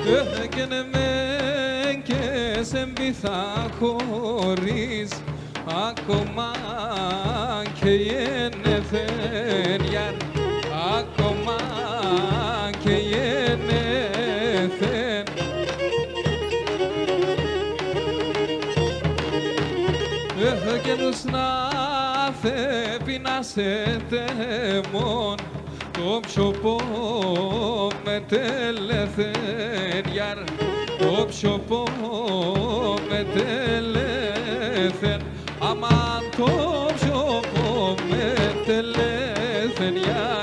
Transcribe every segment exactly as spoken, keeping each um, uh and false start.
Έγινε μεν και σε μπιθά χωρίς ακόμα και γενεθεν, ακόμα και γενεθεν. Εγγενούς να θέπει να σε τεμόν, το πιο με τελεθεν, το πιο με τελεθεν, αμάν το πιο με τελεθεν,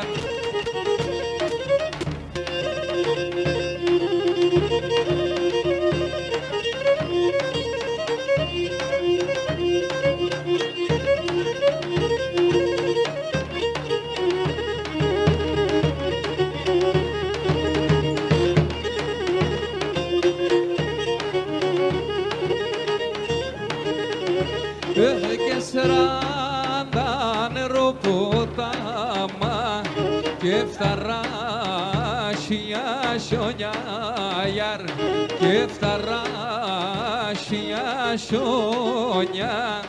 και σαράντα νεροποτάμα και φθαρά χιλιά χιόνια, και φθαρά χιλιά χιόνια.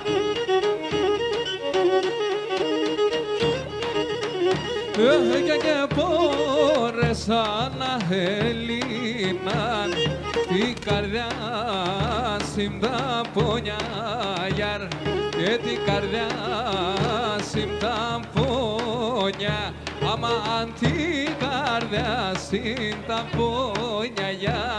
Και πόρεσα να ελύναν την καρδιά συμπταπονιά, και την καρδιά συμπταπονιά, αμάν την καρδιά συμπταπονιά.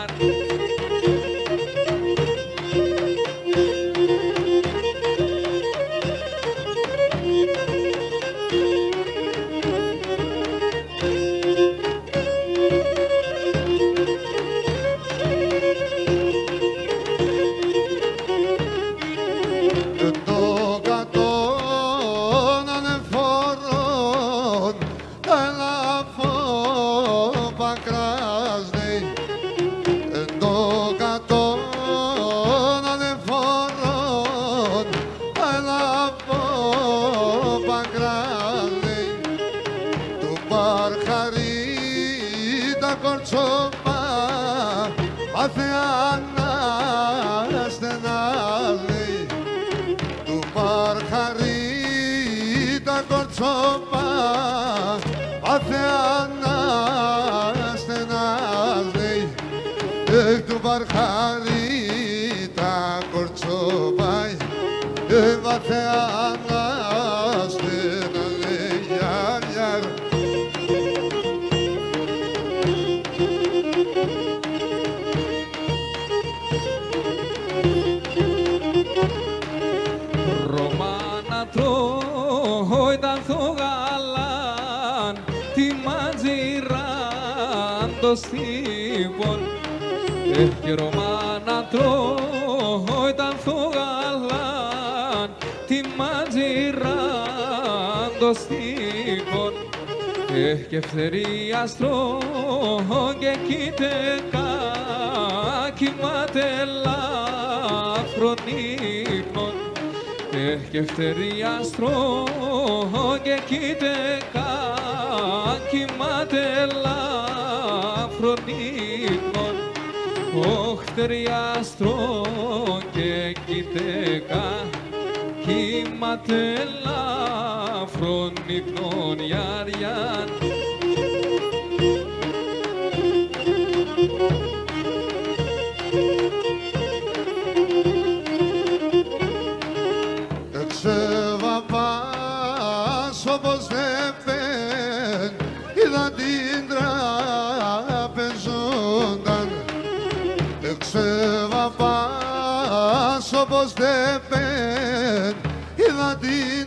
Και Ρωμάνα τρώω ήταν θογαλάν, τη μαντζιράν το στίχον, και φτερία στρώω και κοίτεκα κοιμάται ελάφρον ύπνον, και φτερία στρώω και κοίτεκα κοιμάται ελάφρον ύπνον. Ωχ, τριάστρο και κοιτέκα, κύμαται ελάφρον ύπνον γιαριάν. Εξεβαπάς όπως δεν πεν, είδα την τραπεζούνταν. Εξεβαπάς όπως δεν πεν, είδα την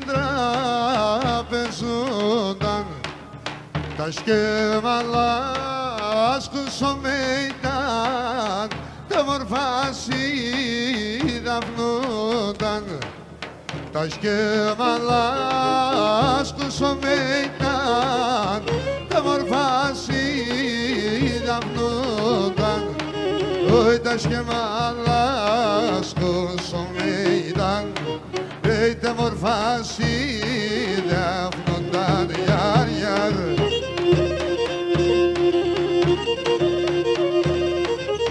τραπεζούνταν. Τα σκεύαλα σκουσομέιταν, τα μορφά συνταυνούνταν. Τα σκεύαλα σκουσομέιταν, τα μορφά συνταυνούνταν. Oi, τα σκεύαλα σκουσομέιταν, τα μορφά συνταυνούνταν. Γιαρ, γιαρ.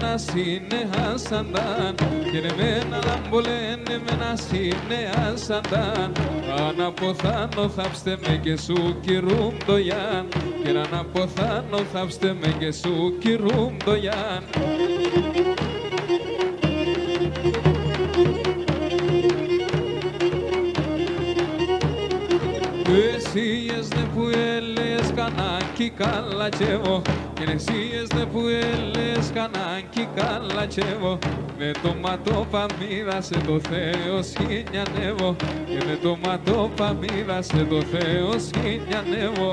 μένα σύνε ασαντάν και μένα λαμπολένε μένα σύνε ασαντάν αν αποθάνω θαύστε με και σου κυρούμ το γιάν και αν αποθάνω θαύστε με και σου κυρούμ το γιάν. Εσύ εσδε που έλες κανάκι καλατσεύω και εσύ εσδε που έλες κανάκι καλατσεύω με το ματόπα μοίρασε το Θεό σχήνιανεύω και με το ματόπα μοίρασε το Θεό σχήνιανεύω.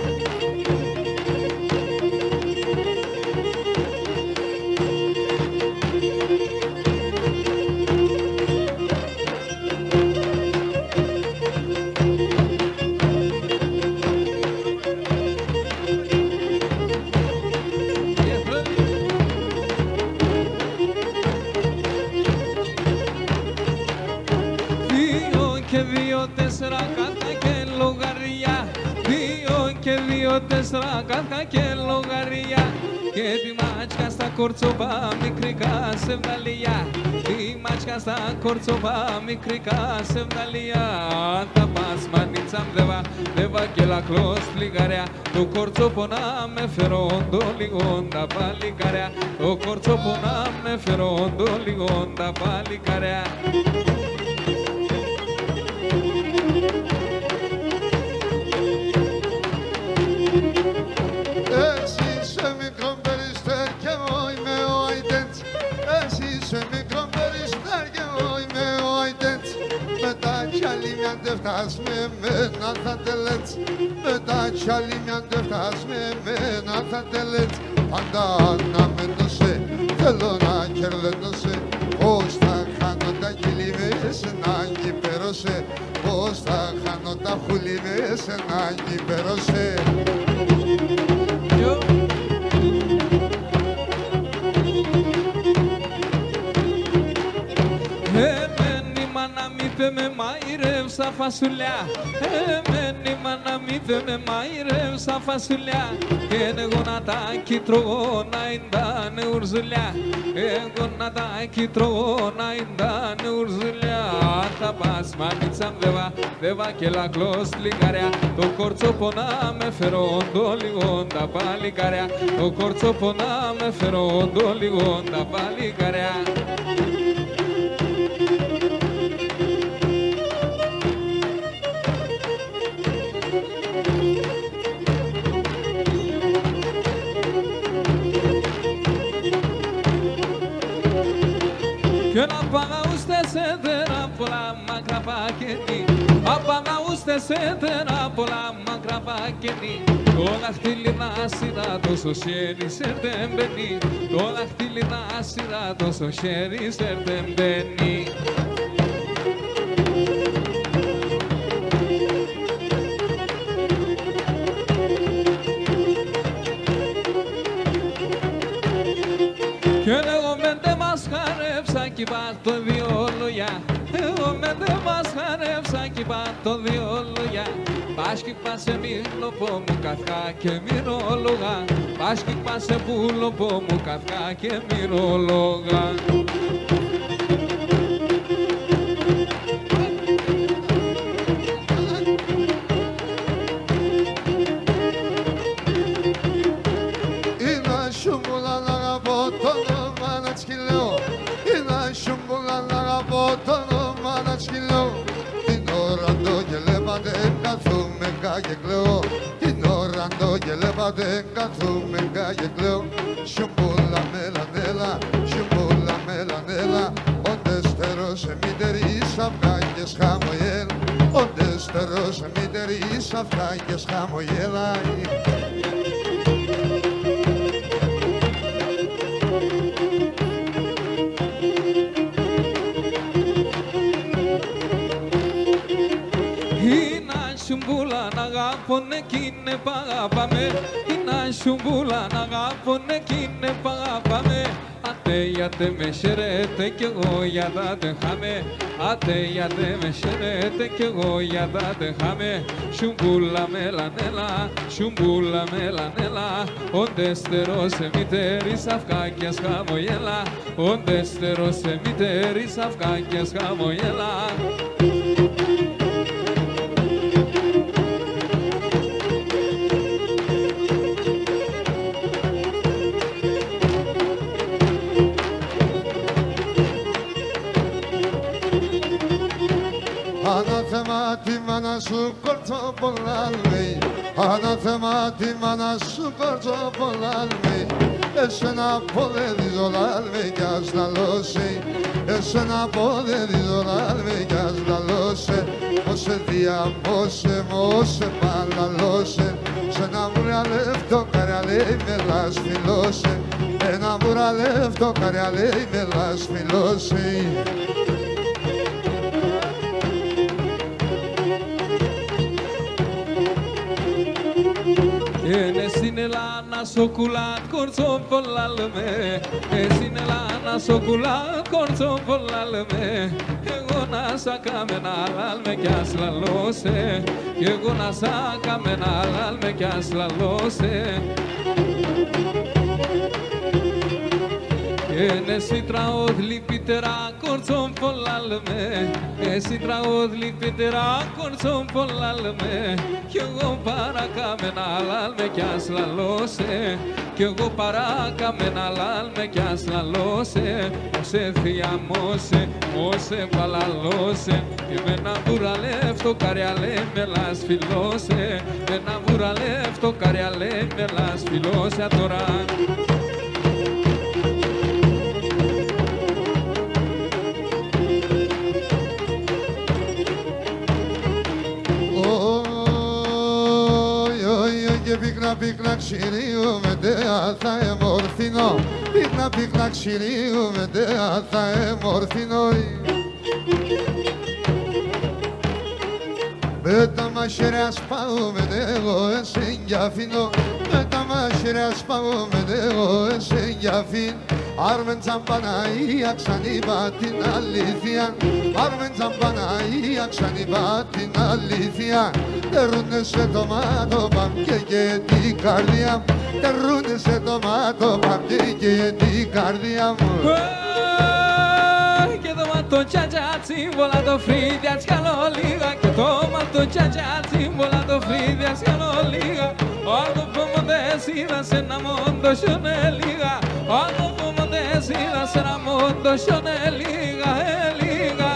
Τέσσερα κάρτα και λογαριά, δύο και δύο τέσσερα κάρτα και λογαριά και τη μάτσκα στα κορτσοπά μικρικά σε βγαλιά, τη μάτσκα στα κορτσοπά μικρικά σε βγαλιά. Αν τα πας μανίτσα μδεβα, δεβα και λακλώς λιγαριά, το κορτσόπο να με φερόντο λίγον τα παλικαριά, το κορτσόπο να με φερόντο λίγον τα παλικαριά. Δεν φτάς με εμένα θα τελέτς, μετά κι άλλη μια δεν φτάς με εμένα θα τελέτς. Πάντα αναμένωσε, θέλω να κερλένωσε, πώς θα χάνω τα χείλη με σε έναν κυπέρωσε, πώς θα χάνω τα χούλη με σε έναν κυπέρωσε. Με μαϊρεύσα φασουλιά, εμένη μάνα μη δε με μαϊρεύσα φασουλιά και εγώ να τα κοιτρώω να ιντάνε ουρζουλιά, εγώ να τα κοιτρώω να ιντάνε ουρζουλιά. Αν τα πας μανίτσα μδεβα, δεβα και λακλώς λιγαριά, το κορτσόπο να με φερόντο λίγον τα παλικαριά, το κορτσόπο να με φερόντο λίγον τα παλικαριά. Και να παγαούστε σε τέρα πολλά μακρά πακετή, απαγαούστε σε τέρα πολλά μακρά πακετή. Το δαχτύλι να σειρά τόσο χέρι σερτεμπενή, το δαχτύλι να σειρά τόσο χέρι σερτεμπενή. Και εγώ με ντε μας χαρεύσα κι είπα το δύο λόγια, εγώ με ντε μας χαρεύσα κι είπα το δύο λόγια. Πας κι είπα σε μήλοπο μου καθά και μυρόλογα, πας κι είπα σε πουλοπο μου καθά και μυρόλογα. Την ώρα το γελέπατε καθούμε και κλαίω. Σιουμπούλα μελανέλα, σιουμπούλα μελανέλα, οντεστερό σε μητερείς αυγάγες χαμογέλ, οντεστερό σε μητερείς αυγάγες χαμογέλα. Σιουμπούλα να αγάπωνε κι είναι παγάπαμε, είναι σιουμπούλα να αγάπωνε κι είναι παγάπαμε. Ατε γιατί με χαίρετε κι εγώ για τα τεχάμε. Άτε γιατί με χαίρετε κι εγώ για τα τεχάμε. Σουμπούλα μελανέλα, σουμπούλα μελανέλα. Οντεστερό σε μητέρη σαυκάκιας χαμογέλα. Οντεστερό σε μητέρη σαυκάκιας χαμογέλα. Ανάθεμα τη μάνα σου κορτσοπολάλμη, ανάθεμα τη μάνα σου κορτσοπολάλμη. Εσένα πόδεδιδο λάλμη κι ας λαλώσει, εσένα πόδεδιδο λάλμη κι ας λαλώσει. Μόσε διαμόσε, μόσε παλαλώσε, σ' ένα μουραλεύτο καριαλέι με λασφιλώσε, ένα μουραλεύτο καριαλέι με λασφιλώσε. Είναι στην Ελλάδα σοκουλάτ κορτσό πολλάλμε. Είναι Ελλάδα σοκουλάτ κορτσό πολλάλμε. Εγώ να σα κάμενα λάλμε κι ας λαλώσε. Κι εγώ να σα κάμενα λάλμε κι ας λαλώσε. Εσύ τραόδλη πιτερά κορτσόν πολλάλμε. Εσύ τραόδλη πιτερά κορτσόν πολλάλμε. Κι εγώ παρακάμενα λάλμε κι ας λαλώσε. Κι εγώ παράκαμενα λάλμε κι ας λαλώσε. Όσε θειαμώσε, όσε παλαλώσε. Και με ένα βουραλεύτο καριαλέ με λασφιλώσε. Με ένα βουραλεύτο καριαλέ με λασφιλώσε. Τώρα πίκνα πίκνα ξυρίουμε τέα θα εμορφινώ. Πίκνα πίκνα ξυρίουμε τέα θα εμορφινώ. Με τα μαχαίρια σπάουμε εγώ εσύ κι αφήνω. Με τα μαχαίρια σπάουμε εγώ εσύ κι αφήνω. Άρμεν τσαμπαναία ξανοίπα την αλήθεια. Άρμεν τσαμπαναία ξανοίπα την αλήθεια. Τερούνε σε το μάτο παμπιέ και την καρδιά μου. Τερούνε σε το μάτο παμπιέ και την καρδιά μου. Και το μάτο τσάτσα τσίμπολα το φρύδι ατσκαλό λίγα. Και το μάτο τσάτσα τσίμπολα το φρύδι ατσκαλό λίγα. Όσο πόμοντες είδα σε ένα μόντο σιώνε λίγα. Όσο πόμοντες είδα σε ένα μόντο σιώνε λίγα, ε, λίγα.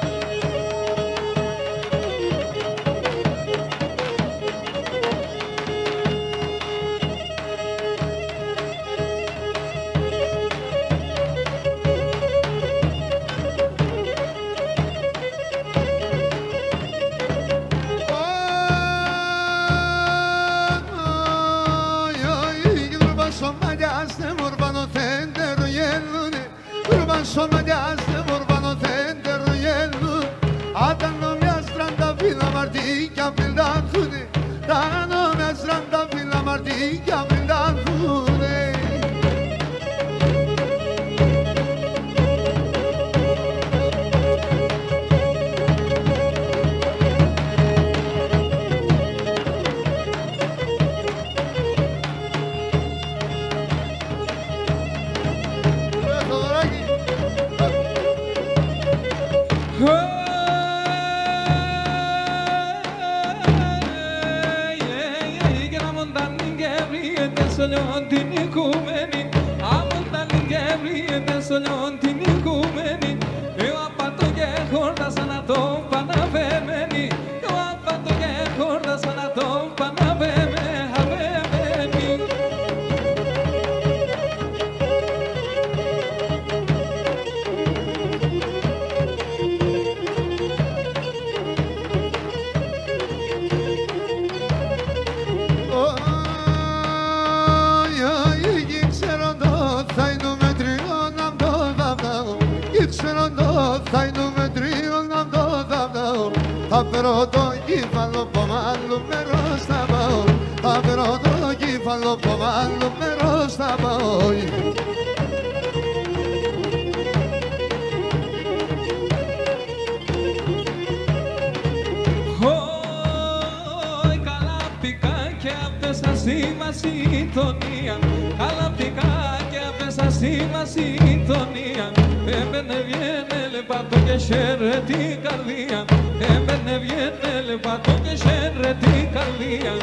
Σομαλιάστε μορβάνο θέντερο γέλου. Άτανο μια στράντα φύλλα μαρτίκια φιλάνθουνε. Τάνο μια στράντα φύλλα μαρτίκια φιλάνθουνε. Σολιόν την οικούμενη, άμονταν και βρίσκεται σολιόν την οικούμενη. Εγώ απάτω και χόρτασα να τον παναβεμένη. Εγώ απάτω και χόρτασα να τον παναβεμένη. Θα είναι τρίον να το δαβάω. Θα βρω το κύφαλο που μάλλον μέρος θα πάω. Θα βρω το κύφαλο που μάλλον μέρος θα πάω. συντονία. Καλαπτικά και απέσα σήμα συντονία. Έμπαινε βγαίνε λεπατό και σέρε την καρδία. Έμπαινε βγαίνε λεπατό και σέρε την καρδία.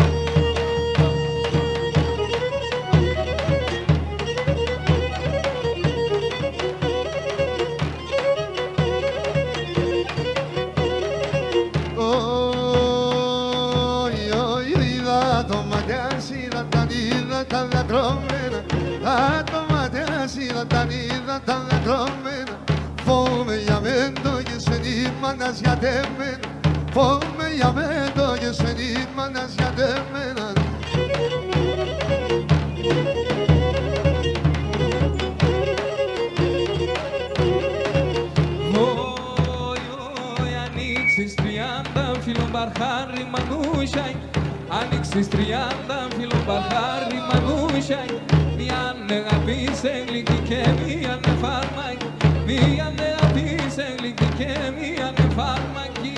Τα δακρόμενα, τα τοματιά είδα, τα είδα τα δακρόμενα. Φόβομαι για μέντο και σε νήμανας γιατεμένα. Φόβομαι για μέντο και σε νήμανας γιατεμένα. Όι, όι, ανοίξεις τριάντα φιλομπαρχάρι μανούσια. Άνοιξες τριάντα φιλομπαρχάρι μανούσια. Μια νεγαπής εγλυκή και μια νεφάρμακη. Μια νεγαπής εγλυκή και μια νεφάρμακη.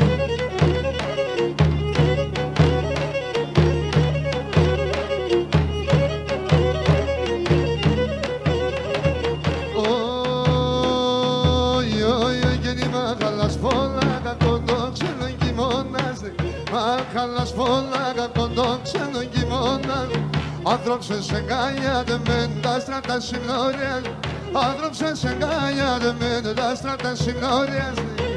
Όι, όι, γεννήμα χαλασφόλακα κοντό ξένο κοιμώναστε. Μα χαλασφόλακα κοντό ξένο κοιμώναστε. Άνθρωψε σε γκάλιατε με τα στράτα συνόρια. Άνθρωψε σε γκάλιατε με τα στράτα συνόρια.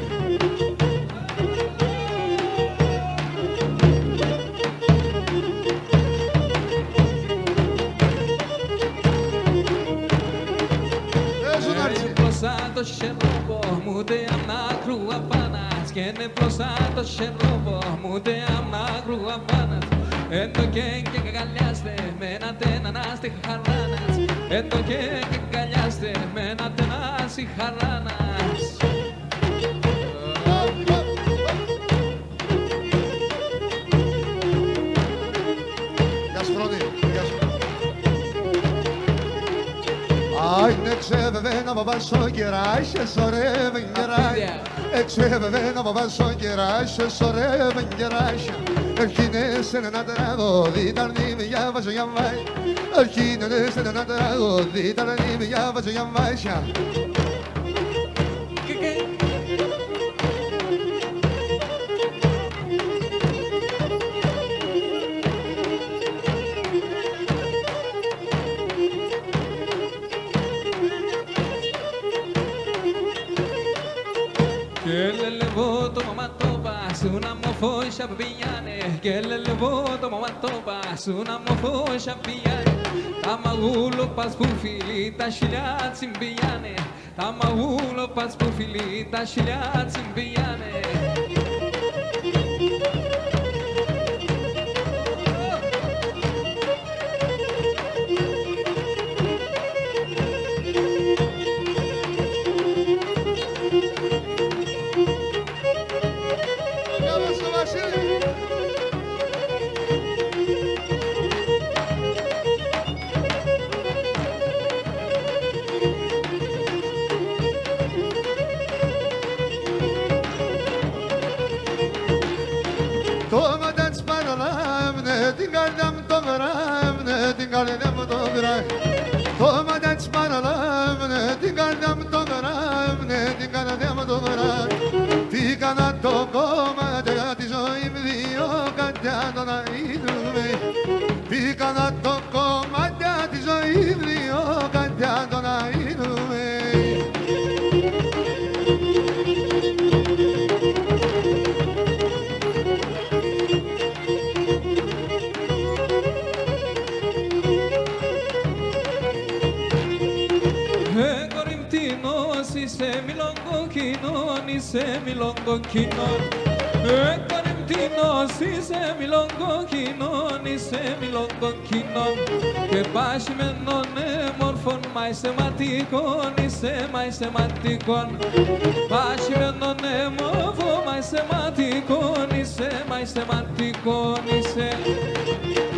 Το σερόμπο μου τε ανάκρου απάνας και είναι μπροστά το σερόμπο μου τε ανάκρου απάνας. Εν το και και καγκαλιάστε με ένα τένανάστη χαράνας. Εν το και και καγκαλιάστε με ένα τένανάστη χαράνας. Γεια σου Φρόνη, γεια σου. Άινε ξεβεβένα βαβάσο κεράσια, σωρεύεν κεράσια. Εξεβεβένα βαβάσο κεράσια, σωρεύεν κεράσια. Αρχίνες ένα τραγωδί, τα αρνήμη για βάζω για βάει. Αρχίνες ένα τραγωδί, τα αρνήμη για βάζω για βάισια. Una mofoša pijane, que le levo tomo matopa, una mofoša pijane. Tamagulo pas pufilita shiliat simbiane, tamagulo pas pufilita shiliat simbiane. την καρδιά μου το γράμνε, την καρδιά μου το γράμνε. Το μάτι της παραλάμνε, την καρδιά μου το γράμνε, την καρδιά μου το γράμνε. Τι κάνα το κομμάτι για τη ζωή μου δύο καρδιά το να είδουμε. Τι κάνα το κομμάτι για τη ζωή μου δύο καρδιά το να είδουμε. Είσαι μιλόγκο κοινών, είσαι μιλόγκο κοινών. Ε, Κορινθίνος, είσαι μιλόγκο κοινών, είσαι μιλόγκο κοινών. Και πάσιμενον μόρφων, μα είσαι ματικών, είσαι μα είσαι ματικών. Πάσιμενον μόρφων, μα είσαι ματικών, είσαι μα είσαι ματικών, είσαι.